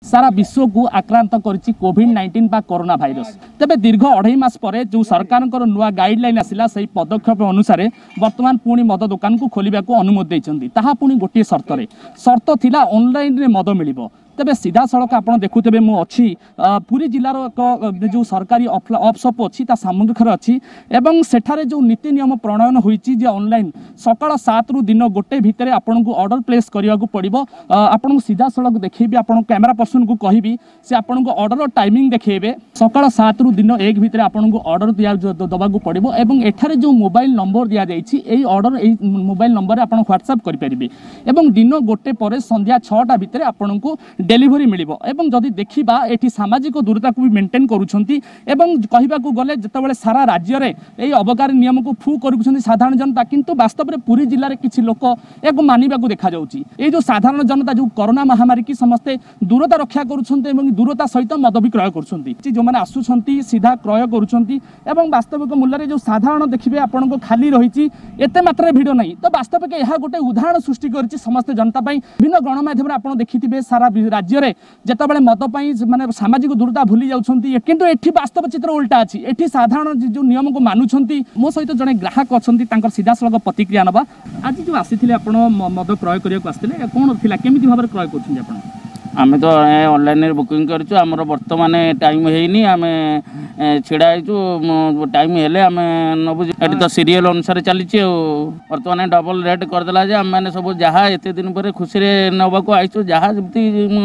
सारा विश्व को आक्रांत करिछि कोविड-19 बा कोरोना भाइरस। तेबे दीर्घ 2.5 मास परे जो सरकार नुआ गाइडलाइन आसिला सही पदक्षेप अनुसार वर्तमान पुणी मद दुकान को खोलिबा को अनुमति दैछन्ती। ताहा पुणी गोटे शर्त थिला ऑनलाइन रे मद मिलिबो। तेबे सीधा सड़क आप देखुते मु अच्छी पुरी जिलार एक जो सरकारी ऑफशॉप अच्छी सामुख्य अच्छी एवं सेठारे जो नीति नियम प्रणयन होईची जे ऑनलाइन सकाळ 7 रु दिन गोटे भितर आपन को ऑर्डर प्लेस करिया को पड़िबो। आपन सीधा सड़क देखैबी आपन कैमरा पर्सन को कहबी से आपन को ऑर्डर टाइमिंग देखैबे सकाळ 7 रु दिन 1 भितर आपन को ऑर्डर दिया दबा को पड़िबो एवं एठारे जो मोबाइल नंबर दिया जाईची एई ऑर्डर एई मोबाइल नंबर आपन व्हाट्सएप करि परिबे एवं दिन गोटे परे संध्या 6टा भितर आपन को डेलीवरी मिलिबो। एवं जदि देखिबा एठी सामाजिक दूरता को भी मेंटेन करूछंती एवं कहिबा को गले जतबेले सारा राज्य रे एई अबकारी नियम को फू करूछंती साधारण जनता किंतु वास्तव रे पूरी जिल्ला रे किछि लोक एको मानिबा को देखा जाउची। एई जो साधारण जनता जो कोरोना महामारी की समस्ते दूरता रक्षा करूछंती एवं दूरता सहित मद भी क्रय करूछंती जो माने आसुछंती सीधा क्रय करूछंती एवं वास्तविक मूल्य रे जो साधारण देखिबे आपन को खाली रहिची एते मात्रा भिडियो नहीं तो वास्तविक यह गोटे उदाहरण सृष्टि करछि समस्त जनता पई। विभिन्न गणमाध्यम रे आपन देखिथिबे सारा राज्य रे जेतबेले मद पई माने सामाजिक दूरता भूली जाउछंती किंतु एठी वास्तव चित्र उल्टा अछि। एठी साधारण जो नियम को मानुछंती मो सहित जने ग्राहक अछंती तांकर सीधा सलग प्रतिक्रिया नबा। आज जो आसीथिले आपण मद क्रय करिया को आसीथिले कोन थिला केमिति भाबरे क्रय करछन आपण? आमे तो ऑनलाइन रे बुकिंग करछु हमर वर्तमान टाइम हेइनी आमे छिड़ा आइछु टाइम हेले आमे नबु एटी तो सीरियल अनुसार चलीछि वर्तमान डबल रेट कर देला जे हम माने सब जहा एते दिन पर खुशी रे नबा को आइछु जहा जति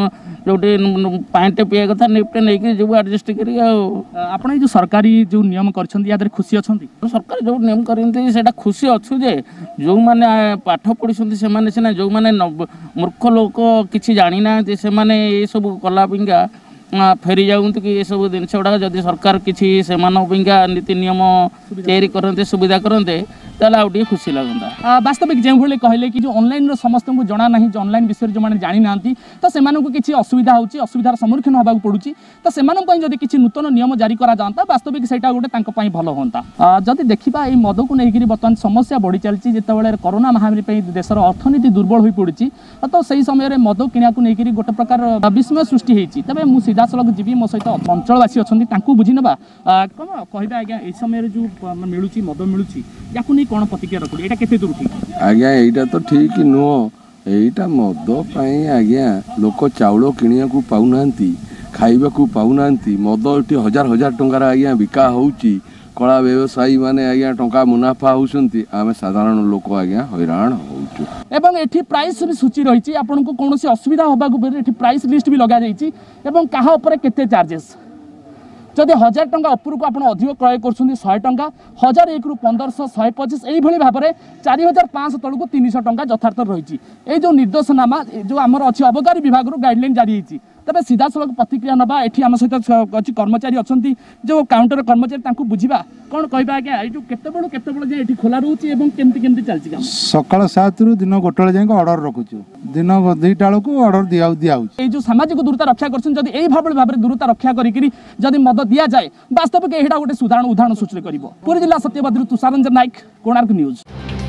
जोटी पाइंट पिए कथा निपटे नै कि जो एडजस्ट करी आपण जो सरकारी जो नियम करछन या खुशी अछंती? सरकार जो नियम करंती सेटा खुशी अछु जे जो माने पाठ पढिसंती से माने सेना जो माने मूर्ख लोक किछि जानि ना से माने ये सब कला पिंगा फेरी जाऊँगी कि ये सब जिनस गुड़ा जदि सरकार किसी से नीति नियम तैयारी करते सुविधा करते आउटे खुशी लगता। वास्तविक जो भाई कहले कि जो ऑनलाइन समस्त को जना ना जो ऑनलाइन विषय जो मैंने जानी ना तो से किसी असुविधा होची असुविधार सम्मुखीन होगा पड़ुची तो से किसी नूतन नियम जारी करा जाता वास्तविक से गोटे भल होता। जदि देखा ये मद को लेकिन बर्तमान समस्या बढ़ी चलती जिते कोरोना महामारी देशर अर्थनीति दुर्बल हो पड़ी तो सही समय मद किणा को लेकिन गोटे प्रकार विस्मय सृष्टि होती। तेज मुझे सीधा सड़क जीवी मो सहित अंचलवासी अच्छा बुझी ना कौन कह आज्ञा ये समय जो मिलूँ मद मिलूँ या कौन प्रतिक्रिया रखुड़ी एटा केते दूर ठीक? आज्ञा एटा तो ठीक नुह एटा मद पई आज्ञा लोक चाउल किनिया को पाउनांती खाइबा को पाउनांती मद एटी हजार हजार टंकार आज्ञा बिका होउची कला व्यवसायी माने आज्ञा टंका मुनाफा होउसंती आमे साधारण लोक आज्ञा हैरान होउछु। एवं एठी प्राइस भी सूची रही आपन को कोनोसी असुविधा होबा को एठी प्राइस लिस्ट भी लगा जाईची एवं काहा ऊपर केते चार्जेस जदि 1000 टंका ऊपर को आप अधिक क्रय कर 100 टंका 1001 रु 1500 125 यही भाव में 4500 तलू को 300 टंका यथार्थ रही ये जो निर्देशनामा जो आमर अच्छी अबकारी विभाग गाइडलाइन जारी होती। तेज सीधा सड़क प्रतिक्रिया नवा ये आम सहित अच्छी कर्मचारी अच्छा जो काउंटर कर्मचारी बुझा कौन कह आज्ञा जो केत खोला रोचे केमती चलती सकाल 7 रु दिन 1 जाए ऑर्डर रखुचु दिन 2टा को ऑर्डर दिया जो सामाजिक दूरता रक्षा कर भाव दूरता रक्षा करी मद दि जाए वास्तविक यहाँ गोटे उदाहरण सृष्टि कर। पुरी जिला सत्यवादी तुषार रंजन नायक कोणार्क न्यूज।